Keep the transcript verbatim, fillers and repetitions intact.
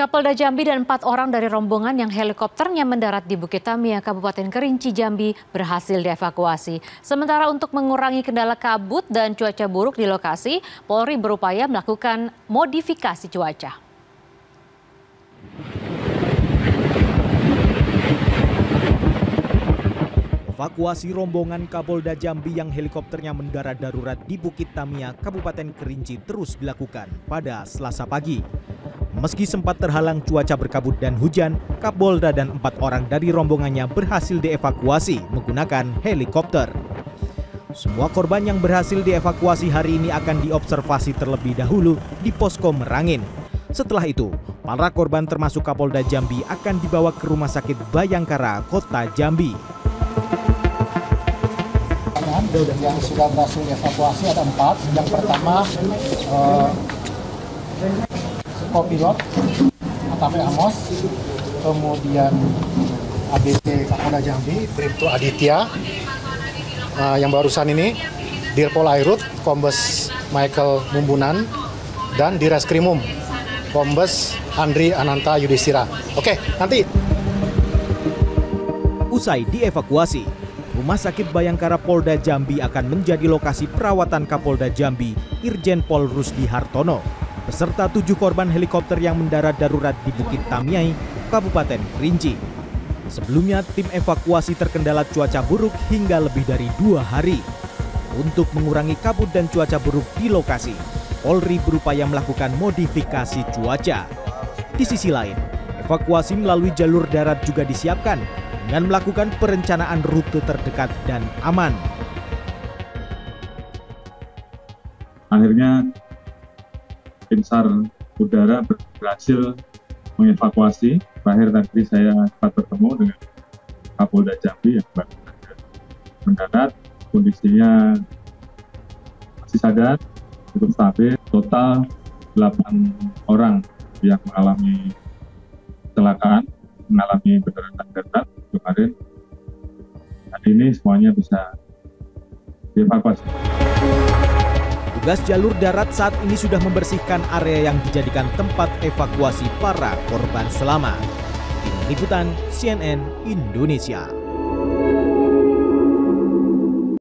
Kapolda Jambi dan empat orang dari rombongan yang helikopternya mendarat di Bukit Tamiya, Kabupaten Kerinci, Jambi berhasil dievakuasi. Sementara untuk mengurangi kendala kabut dan cuaca buruk di lokasi, Polri berupaya melakukan modifikasi cuaca. Evakuasi rombongan Kapolda Jambi yang helikopternya mendarat darurat di Bukit Tamiya, Kabupaten Kerinci terus dilakukan pada Selasa pagi. Meski sempat terhalang cuaca berkabut dan hujan, Kapolda dan empat orang dari rombongannya berhasil dievakuasi menggunakan helikopter. Semua korban yang berhasil dievakuasi hari ini akan diobservasi terlebih dahulu di Posko Merangin. Setelah itu, para korban termasuk Kapolda Jambi akan dibawa ke Rumah Sakit Bayangkara, Kota Jambi. Yang sudah berhasil dievakuasi ada empat. Yang pertama, eh, kopilot A K P Amos, kemudian A B C Kapolda Jambi, Bribtu Aditya, uh, yang barusan ini Dirpol Airut, Kombes Michael Mumbunan, dan Direskrimum, Kombes Andri Ananta Yudhistira. Oke, nanti. Usai dievakuasi, Rumah Sakit Bayangkara Polda Jambi akan menjadi lokasi perawatan Kapolda Jambi, Irjen Pol Rusdi Hartono, beserta tujuh korban helikopter yang mendarat darurat di Bukit Tamiya, Kabupaten Kerinci. Sebelumnya, tim evakuasi terkendala cuaca buruk hingga lebih dari dua hari. Untuk mengurangi kabut dan cuaca buruk di lokasi, Polri berupaya melakukan modifikasi cuaca. Di sisi lain, evakuasi melalui jalur darat juga disiapkan dengan melakukan perencanaan rute terdekat dan aman. Akhirnya tim SAR udara berhasil mengevakuasi. Terakhir tadi saya sempat bertemu dengan Kapolda Jambi yang baru mendarat, kondisinya masih sadar, cukup stabil. Total delapan orang yang mengalami kecelakaan, mengalami pendaratan darurat kemarin. Hari ini semuanya bisa dievakuasi. Tugas jalur darat saat ini sudah membersihkan area yang dijadikan tempat evakuasi para korban selamat. Tim Liputan C N N Indonesia.